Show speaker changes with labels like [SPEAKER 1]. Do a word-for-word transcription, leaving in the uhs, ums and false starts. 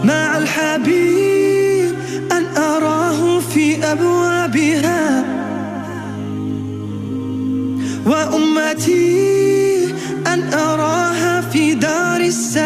[SPEAKER 1] مع الحبيب أن أراه في أبوابها، وأمتي أن أراها في دار السلام.